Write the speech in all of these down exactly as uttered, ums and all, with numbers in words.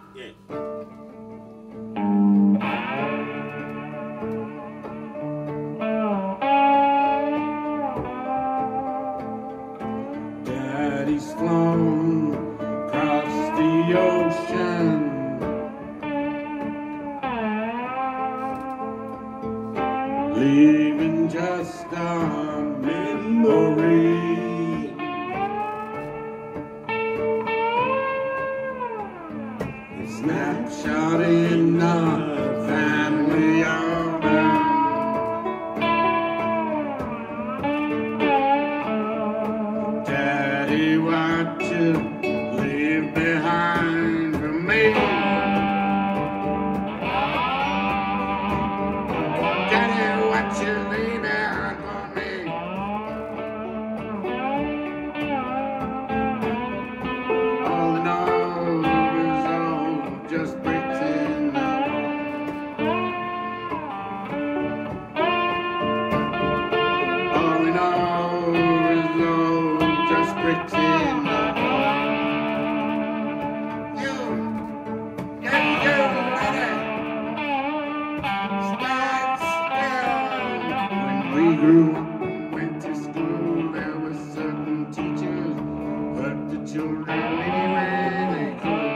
Yeah. Daddy's flown across the ocean, leaving just a memory. A snapshot in the family album. Daddy, what you leave behind for me? Daddy, what you leave behind for me? All in all, is all just bricks in the wall. All in all, is all just bricks in the wall. You, yeah, you, lady, stand still. When we grew up and went to school, there were certain teachers who hurt the children any way they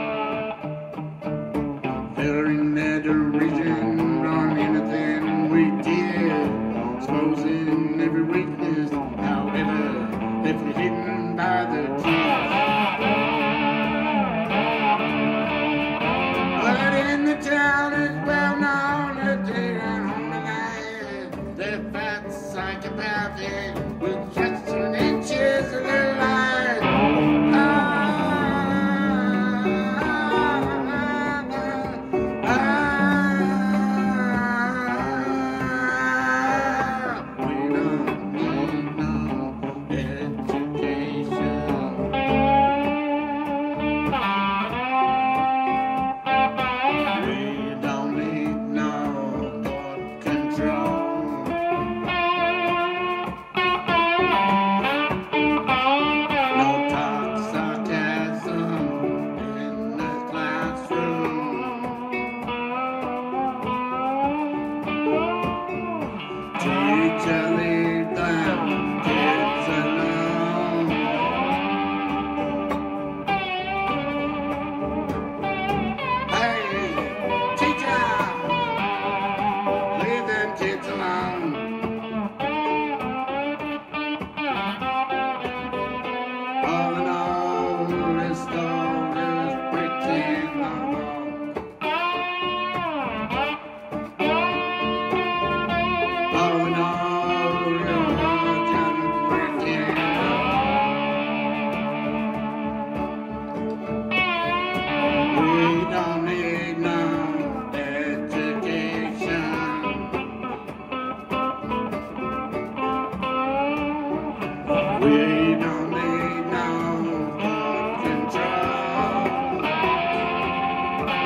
could, filling their derision on anything we did, exposing every weakness, however left hidden by the tears. But in the town is well known that they run home alive. They're fat, psychopathic, with just an inches of their lives. Ah, ah, ah, we don't need no education. We don't need no thought control. No talk sarcasm in the classroom. Teacher, leave them kids alone. Hey, teacher, leave them kids alone. All in all, this story's bricks in the wall. All in all, you're just bricks in the wall. We don't need no education. We don't need no thought control.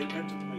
they entered the